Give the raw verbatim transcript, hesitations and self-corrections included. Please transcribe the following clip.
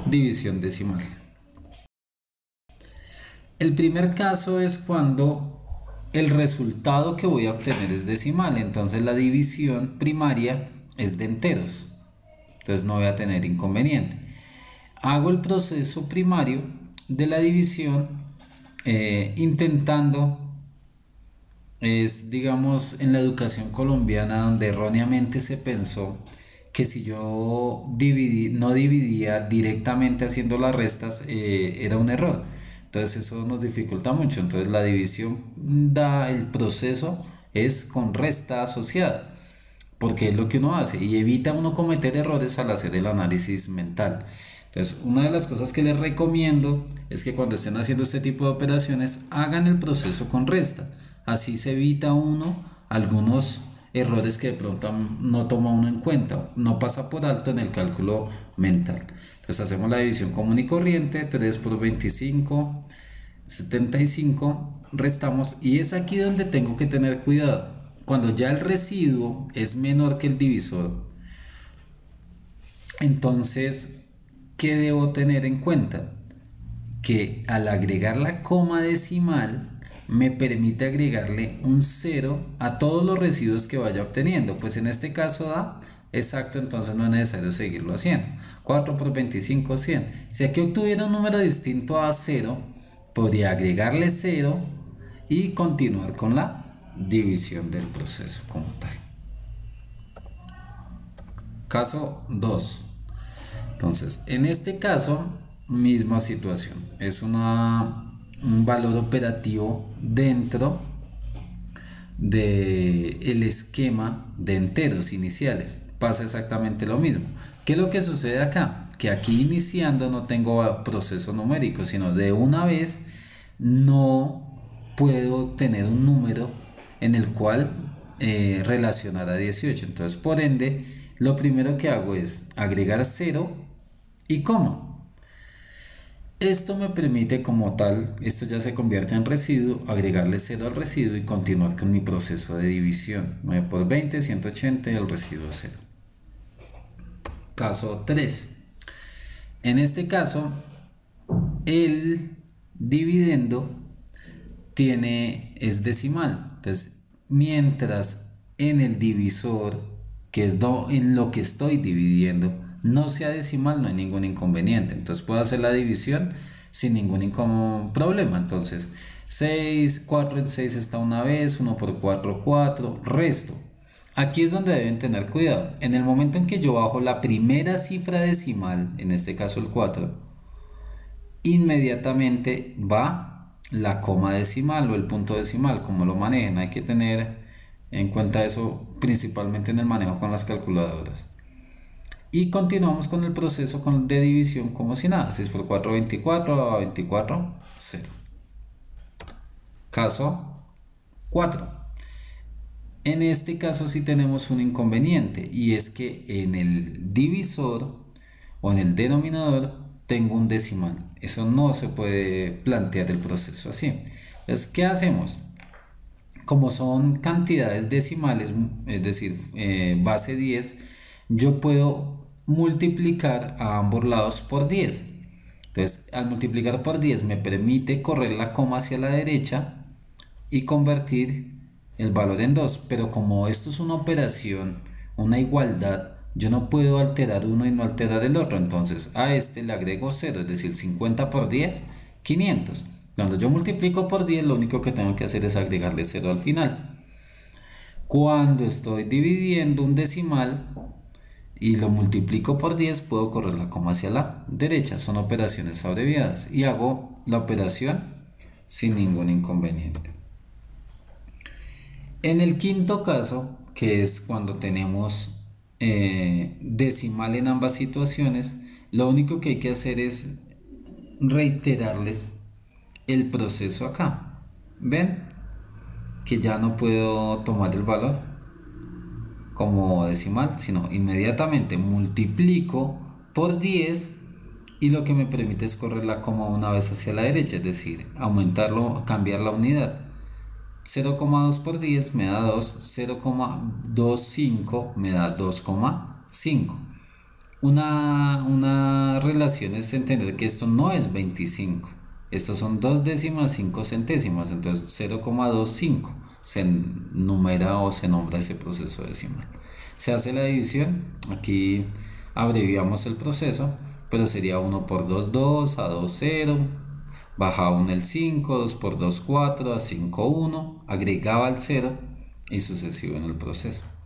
división decimal. El primer caso es cuando el resultado que voy a obtener es decimal, entonces la división primaria es de enteros, entonces no voy a tener inconveniente. Hago el proceso primario de la división eh, intentando, es digamos en la educación colombiana donde erróneamente se pensó que si yo dividí, no dividía directamente haciendo las restas eh, era un error. Entonces eso nos dificulta mucho. Entonces la división da el proceso es con resta asociada, porque es lo que uno hace y evita uno cometer errores al hacer el análisis mental. Entonces una de las cosas que les recomiendo es que cuando estén haciendo este tipo de operaciones hagan el proceso con resta. Así se evita uno algunos errores que de pronto no toma uno en cuenta, no pasa por alto en el cálculo mental. Entonces hacemos la división común y corriente, tres por veinticinco, setenta y cinco, restamos, y es aquí donde tengo que tener cuidado. Cuando ya el residuo es menor que el divisor, entonces, ¿qué debo tener en cuenta? Que al agregar la coma decimal me permite agregarle un cero a todos los residuos que vaya obteniendo, pues en este caso da exacto, entonces no es necesario seguirlo haciendo. Cuatro por veinticinco, cien. Si aquí obtuviera un número distinto a cero, podría agregarle cero y continuar con la división del proceso como tal. Caso dos. Entonces, en este caso, misma situación. Es una, un valor operativo dentro del esquema de enteros iniciales. Pasa exactamente lo mismo. ¿Qué es lo que sucede acá? Que aquí iniciando no tengo proceso numérico, sino de una vez no puedo tener un número en el cual eh, relacionar a dieciocho. Entonces, por ende, lo primero que hago es agregar cero y coma. Esto me permite como tal, esto ya se convierte en residuo, agregarle cero al residuo y continuar con mi proceso de división. nueve por veinte, ciento ochenta y el residuo cero. Caso tres. En este caso, el dividendo tiene, es decimal. Entonces, mientras en el divisor, que es do, en lo que estoy dividiendo, no sea decimal, no hay ningún inconveniente. Entonces puedo hacer la división sin ningún problema. Entonces seis, cuatro en seis está una vez, uno por cuatro, cuatro, resto. Aquí es donde deben tener cuidado. En el momento en que yo bajo la primera cifra decimal, en este caso el cuatro, inmediatamente va la coma decimal o el punto decimal, como lo manejen. Hay que tener en cuenta eso principalmente en el manejo con las calculadoras. Y continuamos con el proceso de división como si nada. seis por cuatro, veinticuatro, a veinticuatro, cero. Caso cuatro. En este caso sí tenemos un inconveniente, y es que en el divisor o en el denominador tengo un decimal. Eso no se puede plantear el proceso así. Entonces, ¿qué hacemos? Como son cantidades decimales, es decir, eh, base diez, yo puedo multiplicar a ambos lados por diez. Entonces, al multiplicar por diez me permite correr la coma hacia la derecha y convertir el valor en dos. Pero como esto es una operación, una igualdad, yo no puedo alterar uno y no alterar el otro. Entonces a este le agrego cero, es decir, cincuenta por diez, quinientos. Cuando yo multiplico por diez, lo único que tengo que hacer es agregarle cero al final. Cuando estoy dividiendo un decimal y lo multiplico por diez, puedo correr la coma hacia la derecha. Son operaciones abreviadas y hago la operación sin ningún inconveniente. En el quinto caso, que es cuando tenemos eh, decimal en ambas situaciones, lo único que hay que hacer es reiterarles el proceso acá. ¿Ven? Que ya no puedo tomar el valor como decimal, sino inmediatamente multiplico por diez y lo que me permite es correr la coma una vez hacia la derecha, es decir, aumentarlo, cambiar la unidad. cero coma dos por diez me da dos, cero coma veinticinco me da dos coma cinco. Una, una relación es entender que esto no es veinticinco. Estos son dos décimas, cinco centésimas. Entonces cero coma veinticinco se numera o se nombra ese proceso decimal. Se hace la división. Aquí abreviamos el proceso, pero sería uno por dos, dos, a dos, cero. Baja uno el cinco, dos por dos, cuatro, a cinco, uno. Agregaba el cero y sucesivo en el proceso.